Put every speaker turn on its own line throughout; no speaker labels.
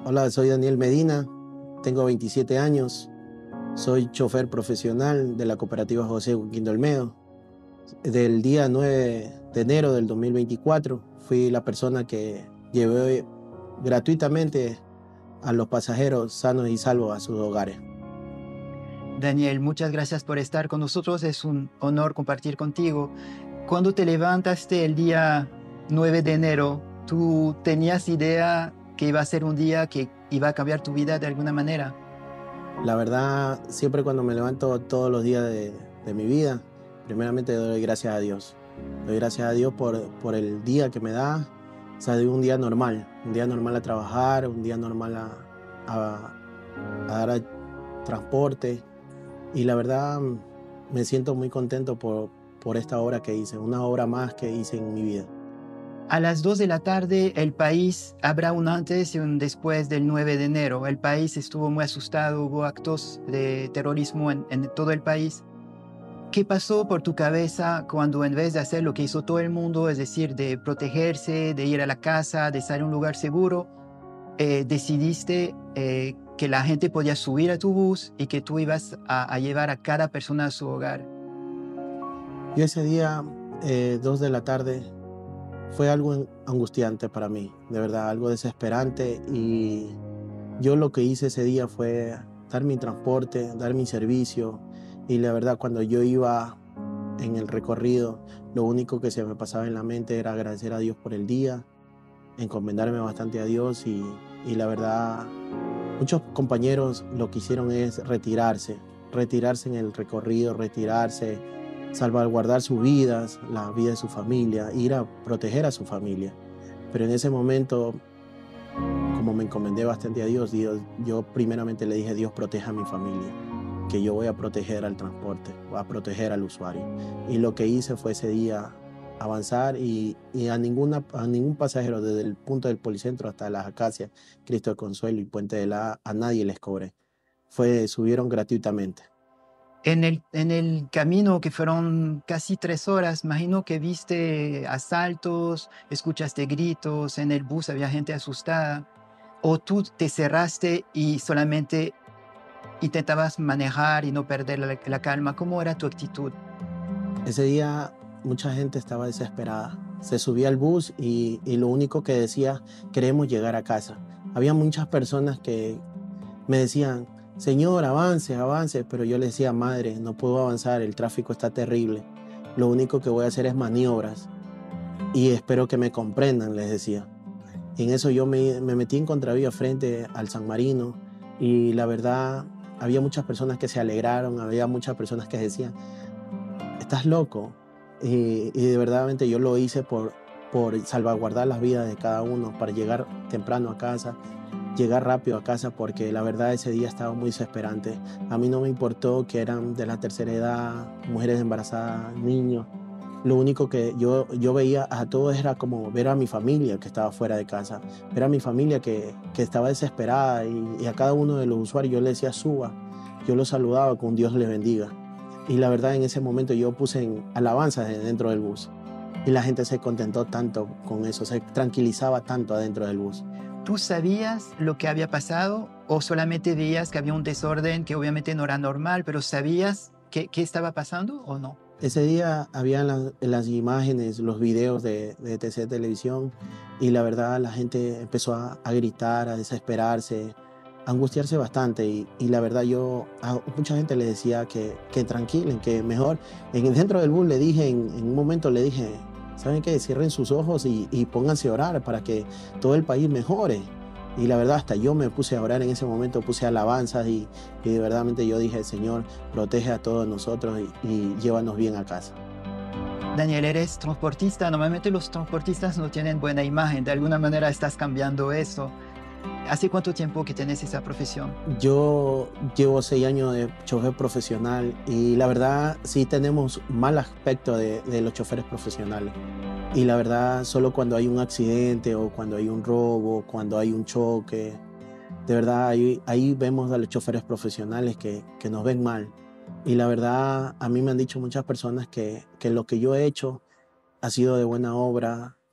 Hola, soy Daniel Medina, tengo 27 años, soy chofer profesional de la cooperativa José Joaquín Olmedo. Del día 9 de enero del 2024 fui la persona que llevé gratuitamente a los pasajeros sanos y salvos a sus hogares.
Daniel, muchas gracias por estar con nosotros. Es un honor compartir contigo. Cuando te levantaste el día 9 de enero, ¿tú tenías idea que iba a ser un día que iba a cambiar tu vida de alguna manera?
La verdad, siempre cuando me levanto todos los días de mi vida, primeramente doy gracias a Dios. Doy gracias a Dios por el día que me da, o sea, de un día normal a trabajar, un día normal a dar transporte. Y la verdad, me siento muy contento por esta obra que hice, una obra más que hice en mi vida.
A las 2 de la tarde, el país habrá un antes y un después del 9 de enero. El país estuvo muy asustado, hubo actos de terrorismo en todo el país. ¿Qué pasó por tu cabeza cuando en vez de hacer lo que hizo todo el mundo, es decir, de protegerse, de ir a la casa, de estar en un lugar seguro, decidiste que la gente podía subir a tu bus y que tú ibas a llevar a cada persona a su hogar?
Yo ese día, 2 de la tarde, fue algo angustiante para mí, de verdad, algo desesperante. Y yo lo que hice ese día fue dar mi transporte, dar mi servicio. Y la verdad, cuando yo iba en el recorrido, lo único que se me pasaba en la mente era agradecer a Dios por el día, encomendarme bastante a Dios. Y la verdad, muchos compañeros lo que hicieron es retirarse en el recorrido, retirarse, salvaguardar sus vidas, la vida de su familia, ir a proteger a su familia. Pero en ese momento, como me encomendé bastante a Dios, yo primeramente le dije: Dios, proteja a mi familia, que yo voy a proteger al transporte, voy a proteger al usuario. Y lo que hice fue ese día avanzar y a ningún pasajero, desde el punto del Policentro hasta Las Acacias, Cristo del Consuelo y Puente de la a nadie les cobré. Subieron gratuitamente.
En el camino, que fueron casi 3 horas, imagino que viste asaltos, escuchaste gritos, en el bus había gente asustada, o tú te cerraste y solamente intentabas manejar y no perder la calma. ¿Cómo era tu actitud?
Ese día mucha gente estaba desesperada. Se subía al bus y lo único que decía: queremos llegar a casa. Había muchas personas que me decían: Señor, avance, avance. Pero yo le decía: madre, no puedo avanzar, el tráfico está terrible. Lo único que voy a hacer es maniobras y espero que me comprendan, les decía. Y en eso yo me metí en contravía frente al San Marino. Y la verdad, había muchas personas que se alegraron, había muchas personas que decían: estás loco. Y de verdad yo lo hice por salvaguardar las vidas de cada uno, para llegar temprano a casa, llegar rápido a casa, porque la verdad ese día estaba muy desesperante. A mí no me importó que eran de la tercera edad, mujeres embarazadas, niños. Lo único que yo veía a todos era como ver a mi familia que estaba fuera de casa, ver a mi familia que estaba desesperada, y a cada uno de los usuarios yo le decía: suba. Yo los saludaba con Dios les bendiga. Y la verdad, en ese momento yo puse en alabanzas dentro del bus. Y la gente se contentó tanto con eso, se tranquilizaba tanto adentro del bus.
¿Tú sabías lo que había pasado o solamente veías que había un desorden que obviamente no era normal, pero sabías qué estaba pasando o no?
Ese día había las imágenes, los videos de TC Televisión, y la verdad la gente empezó a gritar, a desesperarse, a angustiarse bastante. Y la verdad yo a mucha gente le decía que tranquilen, que mejor. Dentro del bus le dije, en un momento le dije: ¿saben qué? Cierren sus ojos y pónganse a orar para que todo el país mejore. Y la verdad, hasta yo me puse a orar en ese momento, puse alabanzas, y de verdad yo dije: Señor, protege a todos nosotros y llévanos bien a casa.
Daniel, eres transportista. Normalmente los transportistas no tienen buena imagen. De alguna manera estás cambiando eso. ¿Hace cuánto tiempo que tienes esa profesión?
Yo llevo 6 años de chofer profesional, y la verdad sí tenemos mal aspecto de los choferes profesionales. Y la verdad, solo cuando hay un accidente o cuando hay un robo, cuando hay un choque, de verdad ahí vemos a los choferes profesionales que nos ven mal. Y la verdad, a mí me han dicho muchas personas que lo que yo he hecho ha sido de buena obra,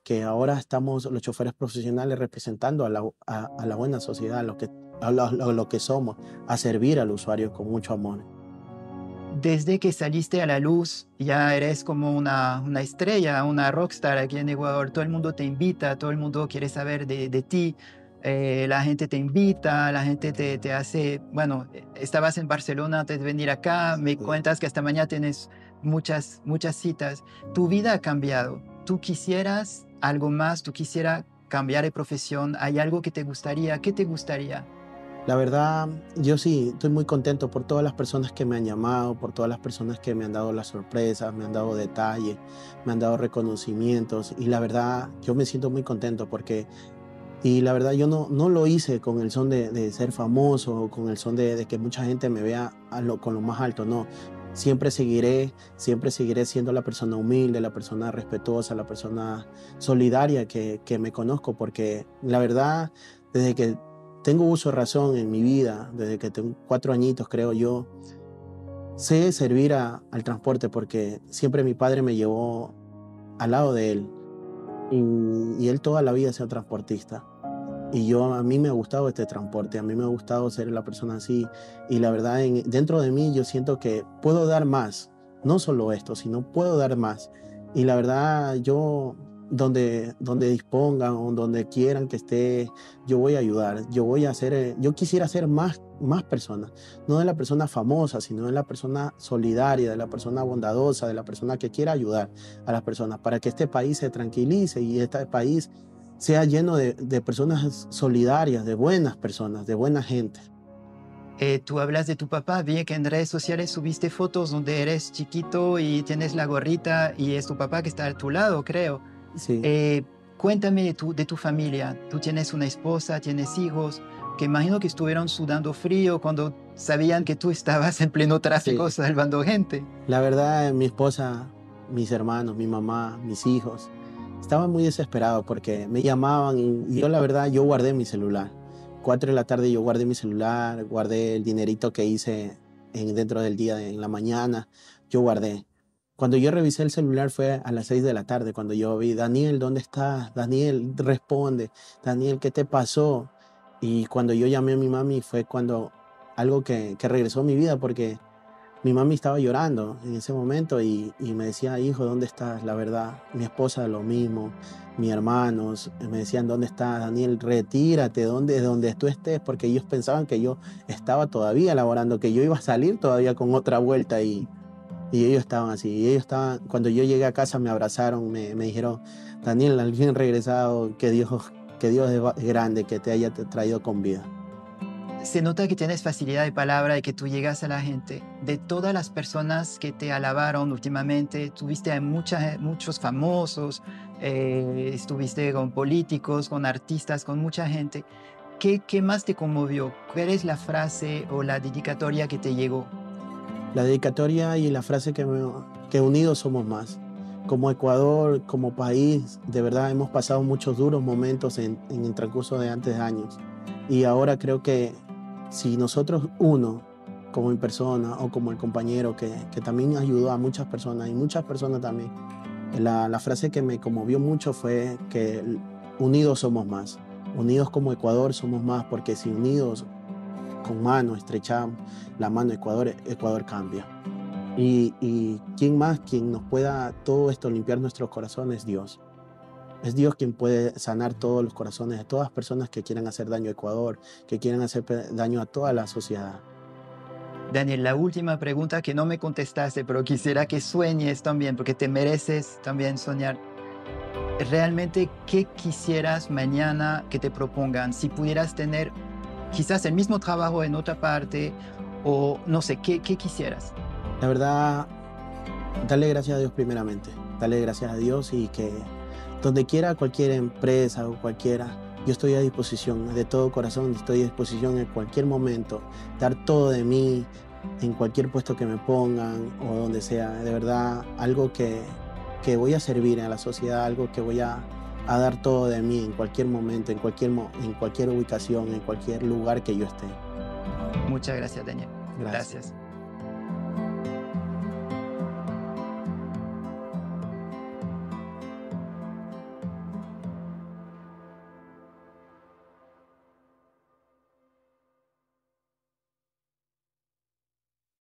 que ahora estamos los choferes profesionales representando a la buena sociedad, lo que somos, a servir al usuario con mucho amor.
Desde que saliste a la luz, ya eres como una estrella, una rockstar aquí en Ecuador. Todo el mundo te invita, todo el mundo quiere saber de ti. La gente te invita, la gente te hace... Bueno, estabas en Barcelona antes de venir acá, me
Sí.
cuentas que hasta mañana tienes muchas citas. Tu vida ha cambiado. ¿Tú quisieras algo más? ¿Tú quisieras cambiar de profesión? ¿Hay algo que te gustaría? ¿Qué te gustaría?
La verdad, yo sí, estoy muy contento por todas las personas que me han llamado, por todas las personas que me han dado las sorpresas, me han dado detalles, me han dado reconocimientos y la verdad, yo me siento muy contento porque, y la verdad, yo no lo hice con el son de ser famoso o con el son de que mucha gente me vea con lo más alto, no. Siempre seguiré siendo la persona humilde, la persona respetuosa, la persona solidaria que me conozco, porque la verdad, desde que tengo uso de razón en mi vida, desde que tengo 4 añitos, creo yo, sé servir al transporte porque siempre mi padre me llevó al lado de él y él toda la vida ha sido transportista. Y a mí me ha gustado este transporte, a mí me ha gustado ser la persona así. Y la verdad, dentro de mí yo siento que puedo dar más, no solo esto, sino puedo dar más. Y la verdad, yo, donde dispongan o donde quieran que esté, yo voy a ayudar. Yo voy a hacer, yo quisiera ser más personas, no de la persona famosa, sino de la persona solidaria, de la persona bondadosa, de la persona que quiera ayudar a las personas para que este país se tranquilice y este país sea lleno de personas solidarias, de buenas personas, de buena gente.
Tú hablas de tu papá, vi que en redes sociales subiste fotos donde eres chiquito y tienes la gorrita y es tu papá que está a tu lado, creo.
Sí,
Eh, Cuéntame de tu familia. Tú tienes una esposa, tienes hijos, que imagino que estuvieron sudando frío cuando sabían que tú estabas en pleno tráfico
sí.
salvando gente.
La verdad, mi esposa, mis hermanos, mi mamá, mis hijos, estaban muy desesperados porque me llamaban y yo la verdad, yo guardé mi celular. 4 de la tarde yo guardé mi celular, guardé el dinerito que hice dentro del día, en la mañana, yo guardé. Cuando yo revisé el celular fue a las 6 de la tarde, cuando yo vi, Daniel, ¿dónde estás? Daniel, responde. Daniel, ¿qué te pasó? Y cuando yo llamé a mi mami fue cuando algo que regresó a mi vida porque mi mami estaba llorando en ese momento y me decía, hijo, ¿dónde estás? La verdad, mi esposa lo mismo, mis hermanos me decían, ¿dónde estás, Daniel? Retírate, donde tú estés, porque ellos pensaban que yo estaba todavía laborando, que yo iba a salir todavía con otra vuelta y ellos estaban así. Y ellos estaban, cuando yo llegué a casa me abrazaron, me dijeron, Daniel, al fin regresado, que Dios es grande, que te haya traído con vida.
Se nota que tienes facilidad de palabra y que tú llegas a la gente. De todas las personas que te alabaron últimamente, tuviste a muchos famosos, estuviste con políticos, con artistas, con mucha gente. ¿Qué más te conmovió? ¿Cuál es la frase o la dedicatoria que te llegó?
La dedicatoria y la frase que unidos somos más. Como Ecuador, como país, de verdad hemos pasado muchos duros momentos en el transcurso de antes de años. Y ahora creo que si nosotros uno, como mi persona o como el compañero que también ayudó a muchas personas y muchas personas también, la frase que me conmovió mucho fue que unidos somos más. Unidos como Ecuador somos más porque si unidos con mano estrechamos la mano Ecuador cambia. Y quién más, quien nos pueda todo esto limpiar nuestros corazones, Dios. Es Dios quien puede sanar todos los corazones de todas las personas que quieran hacer daño a Ecuador, que quieran hacer daño a toda la sociedad.
Daniel, la última pregunta que no me contestaste, pero quisiera que sueñes también, porque te mereces también soñar. Realmente, ¿qué quisieras mañana que te propongan? Si pudieras tener quizás el mismo trabajo en otra parte o no sé, ¿qué quisieras?
La verdad, darle gracias a Dios primeramente. Darle gracias a Dios y que donde quiera, cualquier empresa o cualquiera, yo estoy a disposición, de todo corazón, estoy a disposición en cualquier momento, dar todo de mí, en cualquier puesto que me pongan o donde sea. De verdad, algo que voy a servir a la sociedad, algo que voy a dar todo de mí en cualquier momento, en cualquier ubicación, en cualquier lugar que yo esté.
Muchas gracias, Daniel.
Gracias.
Gracias.